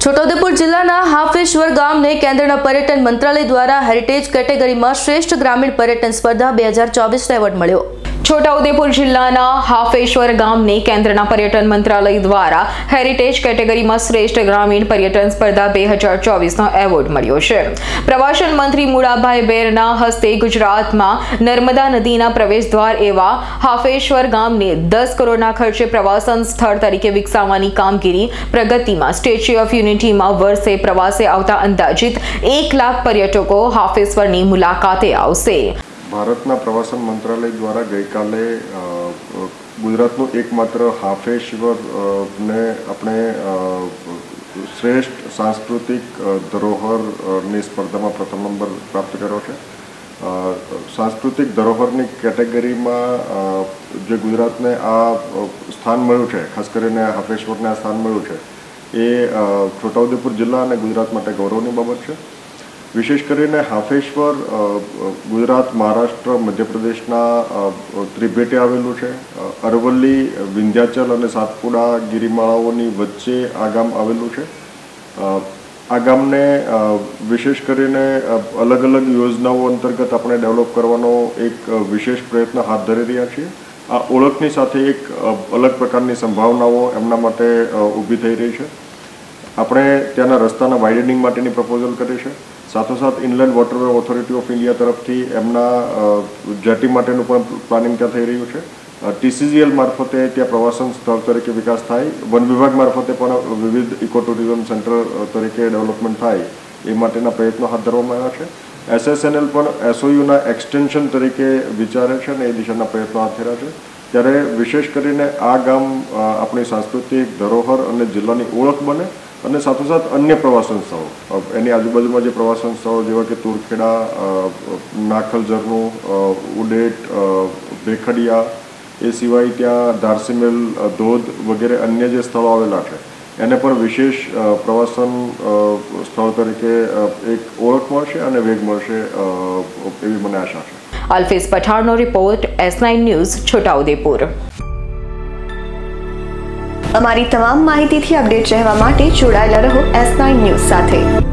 છોટાઉદેપુર જિલ્લાના હાફેશ્વર ગામને કેન્દ્રના પર્યટન મંત્રાલય દ્વારા હેરિટેજ કેટેગરીમાં શ્રેષ્ઠ ગ્રામીણ પર્યટન સ્પર્ધા 2024 એવોર્ડ મળ્યો। છોટાઉદેપુર જિલ્લાના હાફેશ્વર ગામને કેન્દ્રના પર્યટન મંત્રાલય દ્વારા હેરિટેજ કેટેગરીમાં શ્રેષ્ઠ ગ્રામીણ પર્યટન સ્પર્ધા 2024નો એવોર્ડ મળ્યો છે। પ્રવાસન મંત્રી મુળાભાઈ બેરના હસ્તે ગુજરાતમાં નર્મદા નદીના પ્રવેશદ્વાર એવા હાફેશ્વર ગામને 10 કરોડના ખર્ચે પ્રવાસન સ્થળ તરીકે વિકસાવવાની કામગીરી પ્રગતિમાં સ્ટેચ્યુ ઓફ યુનિટીમાં વર્ષે પ્રવાસે આવતા અંદાજિત 1 લાખ પર્યટકો હાફેશ્વરની મુલાકાતે આવશે। ભારતના પ્રવાસન મંત્રાલય દ્વારા ગઈકાલે ગુજરાતનું એકમાત્ર હાફેશ્વરને આપણે શ્રેષ્ઠ સાંસ્કૃતિક ધરોહરની સ્પર્ધામાં પ્રથમ નંબર પ્રાપ્ત કર્યો છે। સાંસ્કૃતિક ધરોહરની કેટેગરીમાં જે ગુજરાતને આ સ્થાન મળ્યું છે, ખાસ કરીને હાફેશ્વરને આ સ્થાન મળ્યું છે, એ છોટાઉદેપુર જિલ્લા અને ગુજરાત માટે ગૌરવની બાબત છે। વિશેષ કરીને હાફેશ્વર ગુજરાત, મહારાષ્ટ્ર, મધ્યપ્રદેશના ત્રિભેટે આવેલું છે। અરવલ્લી, વિંધ્યાચલ અને સાતપુડા ગિરિમાળાઓની વચ્ચે આ ગામ આવેલું છે। આ ગામને વિશેષ કરીને અલગ અલગ યોજનાઓ અંતર્ગત આપણે ડેવલપ કરવાનો એક વિશેષ પ્રયત્ન હાથ ધરી રહ્યા છીએ। આ ઓળખની સાથે એક અલગ પ્રકારની સંભાવનાઓ એમના માટે ઊભી થઈ રહી છે। આપણે ત્યાંના રસ્તાના વાઇડનિંગ માટેની પ્રપોઝલ કરી છે। સાથોસાથ inland waterway authority of India તરફથી એમના જેટી માટેનું પણ પ્લાનિંગ ત્યાં થઈ રહ્યું છે। TCGL મારફતે ત્યાં પ્રવાસન સ્થળ તરીકે વિકાસ થાય, વન વિભાગ મારફતે પણ વિવિધ ઇકો ટુરિઝમ સેન્ટર તરીકે ડેવલપમેન્ટ થાય એ માટેના પ્રયત્નો હાથ ધરવામાં આવ્યા છે। SSNL પણ SOUના એક્સટેન્શન તરીકે વિચારે છે અને એ દિશાના પ્રયત્નો હાથ ધર્યા છે। ત્યારે વિશેષ કરીને આ ગામ આપણી સાંસ્કૃતિક ધરોહર અને જિલ્લાની ઓળખ બને અને સાથોસાથ અન્ય પ્રવાસન સ્થળો, એની આજુબાજુમાં જે પ્રવાસન સ્થળો જેવા કે તુરખેડા, નાખલ ઝરણું, ઉડેટ, ભેખડિયા, એ સિવાય ત્યાં ધારસીમેલ ધોધ વગેરે અન્ય જે સ્થળો આવેલા છે એને પણ વિશેષ પ્રવાસન સ્થળ તરીકે એક ઓળખ મળશે અને વેગ મળશે એવી મને આશા છે। અલ્ફેઝ પઠાણનો રિપોર્ટ, S9 ન્યૂઝ, છોટાઉદેપુર। અમારી તમામ માહિતીથી અપડેટ રહેવા માટે જોડાયેલા રહો S9 ન્યૂઝ સાથે।